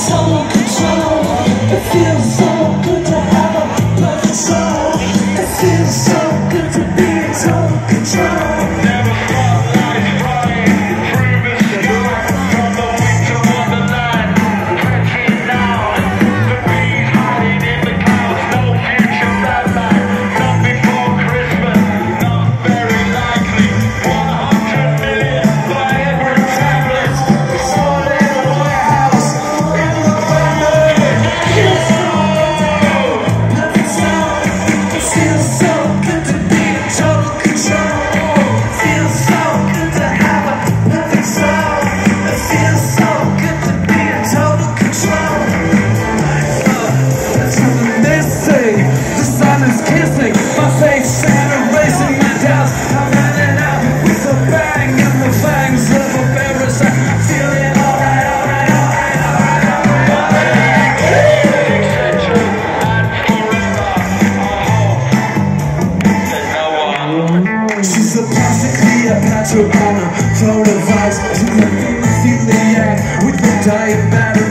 total control. It feels so good to have a perfect soul. It feels so good to be in total control. Never spotlight flying through the sky, from the winter wonderland, stretching down. The bees hiding in the clouds, no future bad. Not before Christmas, not very likely. 100 million for every tablet. All in a warehouse, in the family. Feels so perfect soul. It feels so good to be in total control. Feels so good to have a perfect soul. It feels so good to be in total control. There's something missing. The sun is kissing my face and erasing my doubts. I'm running out with a bang in the fangs of a parasite. Feeling alright, alright, alright, alright, alright. Etc. and forever. There's no one. She's a plastic Cleopatra on a coronavirus. She's a celiac with the diet battery.